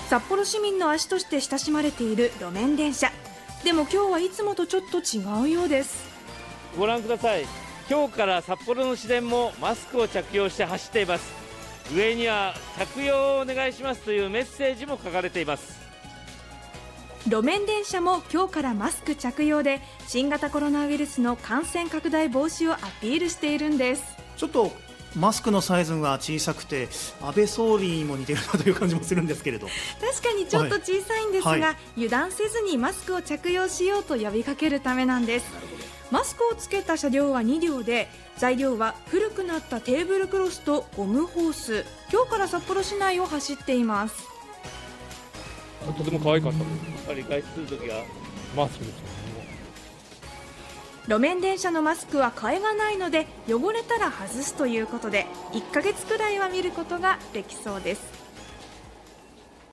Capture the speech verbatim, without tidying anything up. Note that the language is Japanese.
札幌市民の足として親しまれている路面電車。でも今日はいつもとちょっと違うようです。 ご覧ください。今日から札幌の市電もマスクを着用して走っています。上には着用をお願いしますというメッセージも書かれています。 路面電車も今日からマスク着用で新型コロナウイルスの感染拡大防止をアピールしているんです。 ちょっとマスクのサイズが小さくて安倍総理にも似てるなという感じもするんですけれど、 確かにちょっと小さいんですが、はいはい、油断せずにマスクを着用しようと呼びかけるためなんです。マスクをつけた車両はに両で、材料は古くなったテーブルクロスとゴムホース。今日から札幌市内を走っています。 とても可愛かったです。やっぱり外出するときはマスクですよね。 路面電車のマスクは替えがないので汚れたら外すということでいっかげつくらいは見ることができそうです。